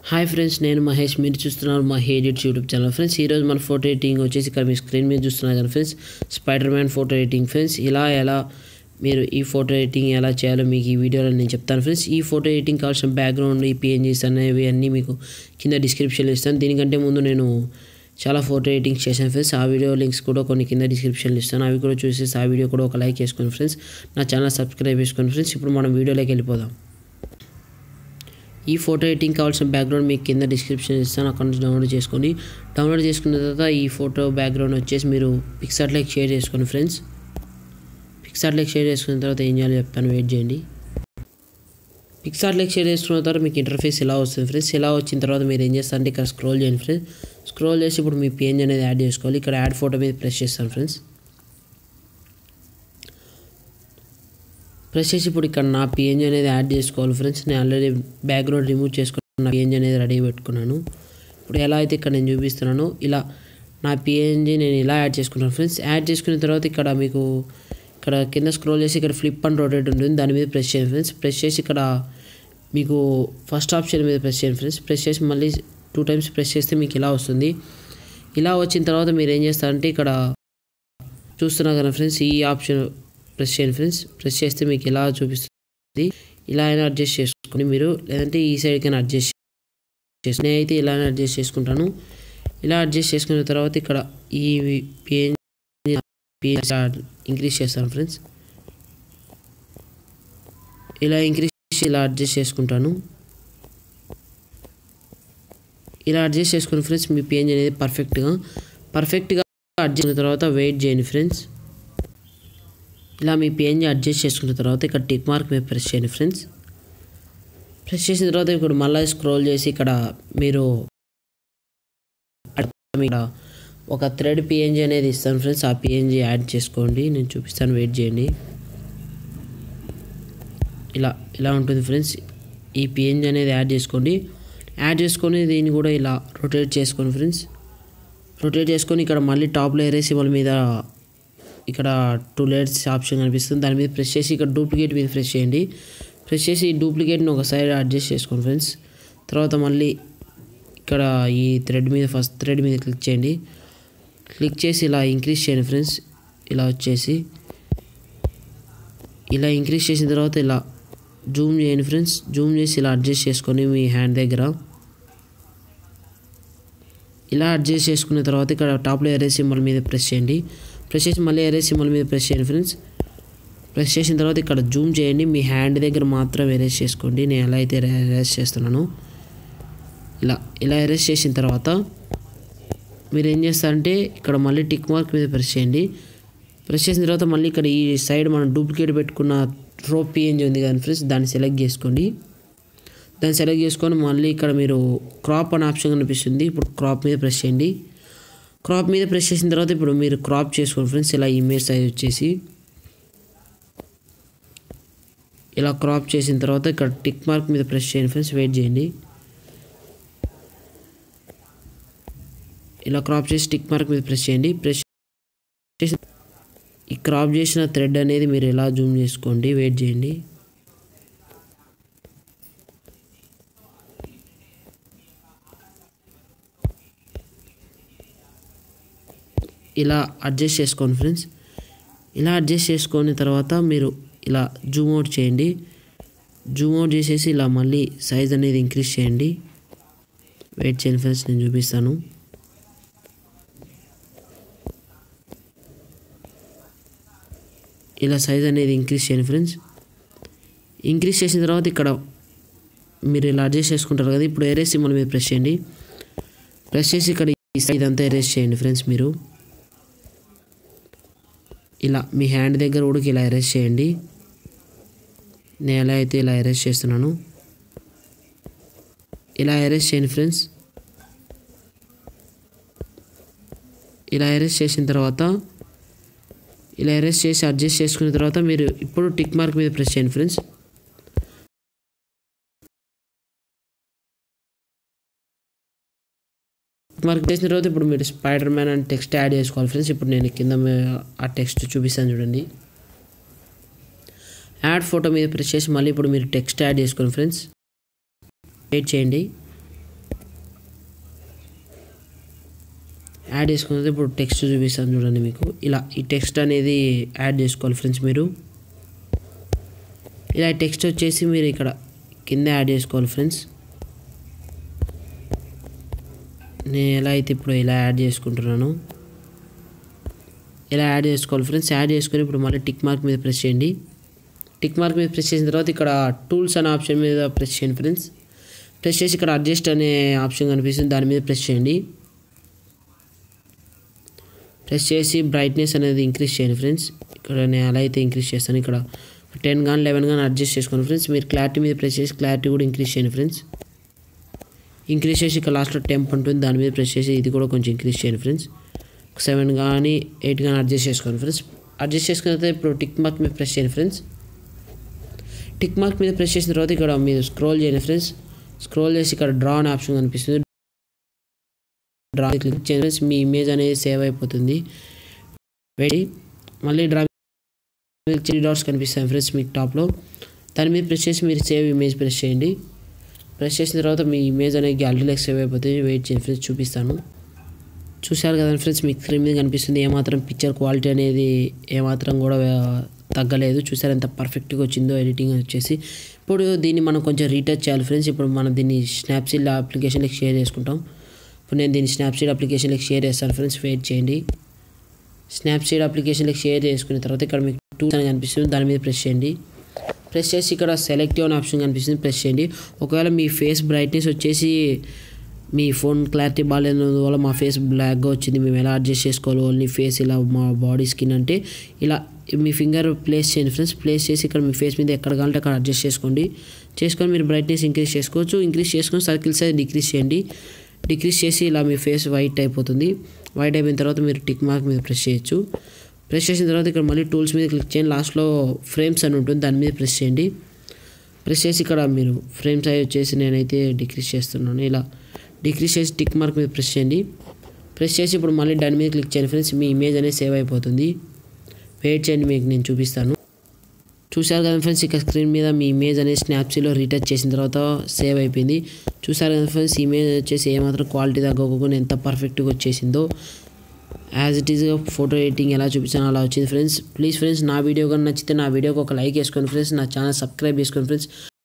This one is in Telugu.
హాయ్ ఫ్రెండ్స్, నేను మహేష్. మీరు చూస్తున్నారు Mahi edits YouTube channel. Friends, ఈరోజు మన ఫోటో ఎడిటింగ్ వచ్చేసి ఇక్కడ మీ స్క్రీన్ మీద చూస్తున్నారు కదా friends, Spider Man photo editing. Friends, ఎలా మీరు ఈ ఫోటో ఎడిటింగ్ ఎలా చేయాలో మీకు ఈ వీడియోలో నేను చెప్తాను ఫ్రెండ్స్. ఈ ఫోటో ఎడిటింగ్ కావాల్సిన బ్యాక్గ్రౌండ్, ఈ పిఎన్జీస్ అనేవి అన్నీ మీకు కింద డిస్క్రిప్షన్లో ఇస్తాను. దీనికంటే ముందు నేను చాలా ఫోటో ఎడిటింగ్ చేశాను ఫ్రెండ్స్. ఆ వీడియో లింక్స్ కూడా కొన్ని కింద డిస్క్రిప్షన్లో ఇస్తాను. అవి కూడా చూసేసి ఆ వీడియో కూడా ఒక లైక్ చేసుకోండి ఫ్రెండ్స్. నా ఛానల్ సబ్స్క్రైబ్ చేసుకోండి ఫ్రెండ్స్. ఇప్పుడు మనం వీడియోలోకి వెళ్ళిపోదాం. ఈ ఫోటో ఎడిటింగ్ కావాల్సిన బ్యాక్గ్రౌండ్ మీకు కింద డిస్క్రిప్షన్ ఇస్తాను, అక్కడ నుంచి డౌన్లోడ్ చేసుకోండి. డౌన్లోడ్ చేసుకున్న తర్వాత ఈ ఫోటో బ్యాక్గ్రౌండ్ వచ్చేసి మీరు పిక్సార్ట్లోకి షేర్ చేసుకోండి ఫ్రెండ్స్. పిక్సార్ట్లోకి షేర్ చేసుకున్న తర్వాత ఏం చేయాలో చెప్తాను, వెయిట్ చేయండి. పిక్సార్ట్లోకి షేర్ చేసుకున్న తర్వాత మీకు ఇంటర్ఫేస్ ఇలా వస్తుంది ఫ్రెండ్స్. ఇలా వచ్చిన తర్వాత మీరు ఏం చేస్తారంటే ఇక్కడ స్క్రోల్ చేయండి ఫ్రెండ్స్. స్క్రోల్ చేసి ఇప్పుడు మీ పిఎన్జీ అనేది యాడ్ చేసుకోవాలి. ఇక్కడ యాడ్ ఫోటో మీద ప్రెస్ చేస్తాను ఫ్రెండ్స్. ప్రెస్ చేసి ఇప్పుడు ఇక్కడ నా పిఎన్జీ అనేది యాడ్ చేసుకోవాలి ఫ్రెండ్స్. నేను ఆల్రెడీ బ్యాక్గ్రౌండ్ రిమూవ్ చేసుకుని నా పిఎన్జీ అనేది రెడీ పెట్టుకున్నాను. ఇప్పుడు ఎలా అయితే ఇక్కడ నేను చూపిస్తున్నానో ఇలా నా పిఎన్జీ నేను ఇలా యాడ్ చేసుకున్నాను ఫ్రెండ్స్. యాడ్ చేసుకున్న తర్వాత ఇక్కడ మీకు ఇక్కడ కింద స్క్రోల్ చేసి ఇక్కడ ఫ్లిప్ అండ్ రొటేట్ ఉంటుంది, దాని మీద ప్రెస్ చేయండి ఫ్రెండ్స్. ప్రెస్ చేసి ఇక్కడ మీకు ఫస్ట్ ఆప్షన్ మీద ప్రెస్ చేయండి ఫ్రెండ్స్. ప్రెస్ చేసి మళ్ళీ 2 times ప్రెస్ చేస్తే మీకు ఇలా వస్తుంది. ఇలా వచ్చిన తర్వాత మీరు ఏం చేస్తారంటే ఇక్కడ చూస్తున్నారు కదా ఫ్రెండ్స్, ఈ ఆప్షన్ ప్రెస్ చేయండి ఫ్రెండ్స్. ప్రెస్ చేస్తే మీకు ఇలా చూపిస్తుంది. ఇలా అయినా అడ్జస్ట్ చేసుకోండి మీరు, లేదంటే ఈ సైడ్కైనా అడ్జస్ట్ చేసి, నేనైతే ఇలానే అడ్జస్ట్ చేసుకుంటాను. ఇలా అడ్జస్ట్ చేసుకున్న తర్వాత ఇక్కడ ఈ పిఎన్జీ ఇంక్రీజ్ చేస్తాను ఫ్రెండ్స్. ఇలా ఇంక్రీజ్ చేసి ఇలా అడ్జస్ట్ చేసుకుంటాను. ఇలా అడ్జస్ట్ చేసుకుని ఫ్రెండ్స్ మీ పిఎన్జీ అనేది పర్ఫెక్ట్గా అడ్జస్ట్ చేసుకున్న తర్వాత వెయిట్ చేయండి ఫ్రెండ్స్. ఇలా మీ పిఎన్జీ అడ్జస్ట్ చేసుకున్న తర్వాత ఇక్కడ టిక్ మార్క్ మీద ప్రెస్ చేయండి ఫ్రెండ్స్. ప్రెస్ చేసిన తర్వాత ఇప్పుడు మళ్ళీ స్క్రోల్ చేసి ఇక్కడ మీరు ఒక థ్రెడ్ పిఎన్జీ అనేది ఇస్తాను ఫ్రెండ్స్. ఆ పిఎన్జీ యాడ్ చేసుకోండి, నేను చూపిస్తాను, వెయిట్ చేయండి. ఇలా ఉంటుంది ఫ్రెండ్స్. ఈ పిఎన్జీ అనేది యాడ్ చేసుకోండి. యాడ్ చేసుకొని దీన్ని కూడా ఇలా రొటేట్ చేసుకోండి ఫ్రెండ్స్. రొటేట్ చేసుకొని ఇక్కడ మళ్ళీ టాప్లో ఎరేసి వాళ్ళ మీద ఇక్కడ 2 layers ఆప్షన్ కనిపిస్తుంది, దాని మీద ప్రెస్ చేసి ఇక్కడ డూప్లికేట్ మీద ప్రెస్ చేయండి. ప్రెస్ చేసి ఈ డూప్లికేట్ని ఒక సైడ్ అడ్జస్ట్ చేసుకోండి ఫ్రెండ్స్. తర్వాత మళ్ళీ ఇక్కడ ఈ ఫస్ట్ థ్రెడ్ మీద క్లిక్ చేయండి. క్లిక్ చేసి ఇలా ఇంక్రీజ్ చేయండి ఫ్రెండ్స్. ఇలా వచ్చేసి ఇలా ఇంక్రీజ్ చేసిన తర్వాత ఇలా జూమ్ చేయండి ఫ్రెండ్స్. జూమ్ చేసి ఇలా అడ్జస్ట్ చేసుకొని మీ హ్యాండ్ దగ్గర ఇలా అడ్జస్ట్ చేసుకున్న తర్వాత ఇక్కడ టాప్లో ఎరేస్ సింబల్ మీద ప్రెస్ చేయండి. ప్రెస్ చేసి మళ్ళీ ఎరేస్ సింబల్ మీద ప్రెస్ చేయండి ఫ్రెండ్స్. ప్రెస్ చేసిన తర్వాత ఇక్కడ జూమ్ చేయండి, మీ హ్యాండ్ దగ్గర మాత్రం ఎరేస్ చేసుకోండి. నేను ఎలా అయితే ఎరేస్ చేస్తున్నాను ఇలా ఎరేస్ చేసిన తర్వాత మీరు ఏం చేస్తారంటే ఇక్కడ మళ్ళీ టిక్ మార్క్ మీద ప్రెస్ చేయండి. ప్రెస్ చేసిన తర్వాత మళ్ళీ ఇక్కడ ఈ సైడ్ మనం డూప్లికేట్ పెట్టుకున్న రో పిఎన్జీ ఉంది కదా ఫ్రెండ్స్, దాన్ని సెలెక్ట్ చేసుకోండి. దాన్ని సెలెక్ట్ చేసుకొని మళ్ళీ ఇక్కడ మీరు క్రాప్ అనే ఆప్షన్ కనిపిస్తుంది, ఇప్పుడు క్రాప్ మీద ప్రెస్ చేయండి. క్రాప్ మీద ప్రెస్ చేసిన తర్వాత ఇప్పుడు మీరు క్రాప్ చేసుకోండి ఫ్రెండ్స్. ఇలా ఇమేజ్ సైజ్ వచ్చేసి ఇలా క్రాప్ చేసిన తర్వాత ఇక్కడ టిక్ మార్క్ మీద ప్రెస్ చేయండి ఫ్రెండ్స్, వెయిట్ చేయండి. ఇలా క్రాప్ చేసి టిక్ మార్క్ మీద ప్రెస్ చేయండి. ప్రెస్ చేసి ఈ క్రాప్ చేసిన థ్రెడ్ అనేది మీరు ఇలా జూమ్ చేసుకోండి, వెయిట్ చేయండి. ఇలా అడ్జస్ట్ చేసుకోండి ఫ్రెండ్స్. ఇలా అడ్జస్ట్ చేసుకున్న తర్వాత మీరు ఇలా జూమ్ అవుట్ చేయండి. జూమ్ అవుట్ చేసేసి ఇలా మళ్ళీ సైజ్ అనేది ఇంక్రీజ్ చేయండి. వెయిట్ చేయండి ఫ్రెండ్స్, నేను చూపిస్తాను. ఇలా సైజ్ అనేది ఇంక్రీజ్ చేయండి ఫ్రెండ్స్. ఇంక్రీజ్ చేసిన తర్వాత ఇక్కడ మీరు ఇలా అడ్జస్ట్ చేసుకుంటారు కదా, ఇప్పుడు ఎరేస్ సింబల్ మీద ప్రెస్ చేయండి. ప్రెస్ చేసి ఇక్కడ ఈ సైజ్ అంతా ఎరేస్ చేయండి ఫ్రెండ్స్. మీరు ఇలా మీ హ్యాండ్ దగ్గర కూడా ఇలా ఎరేస్ చేయండి. నేను ఎలా అయితే ఇలా ఎరేస్ చేస్తున్నాను ఇలా ఎరేస్ చేయండి ఫ్రెండ్స్. ఇలా ఎరేస్ చేసిన తర్వాత ఇలా ఎరేస్ చేసి అడ్జస్ట్ చేసుకున్న తర్వాత మీరు ఇప్పుడు టిక్ మార్క్ మీద ప్రెస్ చేయండి ఫ్రెండ్స్. టిక్ మార్క్ చేసిన తర్వాత ఇప్పుడు మీరు స్పైడర్ మ్యాన్ అని టెక్స్ట్ యాడ్ చేసుకోవాలి ఫ్రెండ్స్. ఇప్పుడు నేను కింద ఆ టెక్స్ట్ చూపిస్తాను చూడండి. యాడ్ ఫోటో మీద ప్రెస్ చేసి మళ్ళీ ఇప్పుడు మీరు టెక్స్ట్ యాడ్ చేసుకోండి ఫ్రెండ్స్. వెయిట్ చేయండి. యాడ్ చేసుకున్న తర్వాత ఇప్పుడు టెక్స్ట్ చూపిస్తాను చూడండి మీకు. ఇలా ఈ టెక్స్ట్ అనేది యాడ్ చేసుకోవాలి ఫ్రెండ్స్ మీరు. ఇలా టెక్స్ట్ వచ్చేసి మీరు ఇక్కడ కింద యాడ్ చేసుకోవాలి ఫ్రెండ్స్. నేను ఎలా అయితే ఇప్పుడు ఇలా యాడ్ చేసుకుంటున్నాను, ఇలా యాడ్ చేసుకోవాలి ఫ్రెండ్స్. యాడ్ చేసుకొని ఇప్పుడు మళ్ళీ టిక్ మార్క్ మీద ప్రెస్ చేయండి. టిక్ మార్క్ మీద ప్రెస్ చేసిన తర్వాత ఇక్కడ టూల్స్ అనే ఆప్షన్ మీద ప్రెస్ చేయండి ఫ్రెండ్స్. ప్రెస్ చేసి ఇక్కడ అడ్జస్ట్ అనే ఆప్షన్ కనిపిస్తుంది, దాని మీద ప్రెస్ చేయండి. ప్రెస్ చేసి బ్రైట్నెస్ అనేది ఇంక్రీజ్ చేయండి ఫ్రెండ్స్. ఇక్కడ నేను ఎలా అయితే ఇంక్రీజ్ చేస్తాను, ఇక్కడ 10 కానీ 11 కానీ అడ్జస్ట్ చేసుకోండి ఫ్రెండ్స్. మీరు క్లారిటీ మీద ప్రెస్ చేసి క్లారిటీ కూడా ఇంక్రీజ్ చేయండి ఫ్రెండ్స్. ఇంక్రీజ్ చేసి ఇక్కడ లాస్ట్లో టెంప్ ఉంటుంది, దాని మీద ప్రెస్ చేసి ఇది కూడా కొంచెం ఇంక్రీజ్ చేయండి ఫ్రెండ్స్. 7 కానీ 8 కానీ అడ్జస్ట్ చేసుకోండి ఫ్రెండ్స్. అడ్జస్ట్ చేసుకున్న తర్వాత ఇప్పుడు టిక్ మార్క్ మీద ప్రెస్ చేయండి ఫ్రెండ్స్. టిక్ మార్క్ మీద ప్రెస్ చేసిన తర్వాత ఇక్కడ మీరు స్క్రోల్ చేయండి ఫ్రెండ్స్. స్క్రోల్ చేసి ఇక్కడ డ్రా అనే ఆప్షన్ కనిపిస్తుంది, డ్రా క్లిక్ చేయండి ఫ్రెండ్స్. మీ ఇమేజ్ అనేది సేవ్ అయిపోతుంది. మళ్ళీ డ్రా మీద 3 డాట్స్ కనిపిస్తాయి ఫ్రెండ్స్ మీకు టాప్లో, దాని మీద ప్రెస్ చేసి మీరు సేవ్ ఇమేజ్ ప్రెస్ చేయండి. ప్రెస్ చేసిన తర్వాత మీ ఇమేజ్ అనేది గ్యాలరీలోకి సేవ్ అయిపోతుంది. వెయిట్ చేయండి ఫ్రెండ్స్, చూపిస్తాను. చూశారు కదా ఫ్రెండ్స్, మీకు స్క్రీన్ మీద కనిపిస్తుంది. ఏమాత్రం పిక్చర్ క్వాలిటీ అనేది ఏమాత్రం కూడా తగ్గలేదు. చూసారు ఎంత పర్ఫెక్ట్గా వచ్చిందో ఎడిటింగ్ వచ్చేసి. ఇప్పుడు దీన్ని మనం కొంచెం రీటచ్ చేయాలి ఫ్రెండ్స్. ఇప్పుడు మనం దీన్ని స్నాప్సీడ్ అప్లికేషన్లోకి షేర్ చేసుకుంటాం. ఇప్పుడు నేను దీన్ని స్నాప్సీడ్ అప్లికేషన్లోకి షేర్ చేస్తాను ఫ్రెండ్స్. వెయిట్ చేయండి. స్నాప్సీడ్ అప్లికేషన్లోకి షేర్ చేసుకున్న తర్వాత ఇక్కడ మీకు టూల్స్ అని కనిపిస్తుంది, దాని మీద ప్రెస్ చేయండి. ప్రెస్ చేసి ఇక్కడ సెలెక్టివ్ అనే ఆప్షన్ కనిపిస్తుంది, ప్రెస్ చేయండి. ఒకవేళ మీ ఫేస్ బ్రైట్నెస్ వచ్చేసి మీ ఫోన్ క్లారిటీ బాగాలేనందువల్ల మా ఫేస్ బ్లాక్గా వచ్చింది, మేము ఎలా అడ్జస్ట్ చేసుకోవాలి, ఓన్లీ ఫేస్ ఇలా మా బాడీ స్కిన్ అంటే ఇలా మీ ఫింగర్ ప్లేస్ చేయండి ఫ్రెండ్స్. ప్లేస్ చేసి ఇక్కడ మీ ఫేస్ మీద ఎక్కడ కావాలంటే అక్కడ అడ్జస్ట్ చేసుకోండి. చేసుకొని మీరు బ్రైట్నెస్ ఇంక్రీజ్ చేసుకోవచ్చు. ఇంక్రీజ్ చేసుకొని సర్కిల్ సైజ్ డిక్రీజ్ చేయండి. డిక్రీజ్ చేసి ఇలా మీ ఫేస్ వైట్ అయిపోతుంది. వైట్ అయిపోయిన తర్వాత మీరు టిక్ మార్క్ మీద ప్రెస్ చేయొచ్చు. ప్రెస్ చేసిన తర్వాత ఇక్కడ మళ్ళీ టూల్స్ మీద క్లిక్ చేయండి. లాస్ట్లో ఫ్రేమ్స్ అని ఉంటుంది, దాని మీద ప్రెస్ చేయండి. ప్రెస్ చేసి ఇక్కడ మీరు ఫ్రేమ్ సైజ్ వచ్చేసి నేనైతే డిక్రీజ్ చేస్తున్నాను. ఇలా డిక్రీజ్ చేసి టిక్ మార్క్ మీద ప్రెస్ చేయండి. ప్రెస్ చేసి ఇప్పుడు మళ్ళీ దాని మీద క్లిక్ చేయండి ఫ్రెండ్స్. మీ ఇమేజ్ అనేది సేవ్ అయిపోతుంది. వెయిట్ చేయండి, మీకు నేను చూపిస్తాను. చూసారు కదా ఫ్రెండ్స్, ఇక్కడ స్క్రీన్ మీద మీ ఇమేజ్ అనేది స్నాప్సీడ్లో రీటచ్ చేసిన తర్వాత సేవ్ అయిపోయింది. చూసారు కదా ఫ్రెండ్స్, ఇమేజ్ వచ్చేసి ఏమాత్రం క్వాలిటీ తగ్గకుండా ఎంత పర్ఫెక్ట్గా వచ్చేసిందో. యాజ్ ఇట్ ఈస్గా ఫోటో ఎడిటింగ్ ఎలా చూపించానో అలా వచ్చింది ఫ్రెండ్స్. ప్లీజ్ ఫ్రెండ్స్, నా వీడియో కానీ నచ్చితే నా వీడియోకి ఒక లైక్ వేసుకోండి ఫ్రెండ్స్. నా ఛానల్ సబ్స్క్రైబ్ చేసుకోండి ఫ్రెండ్స్.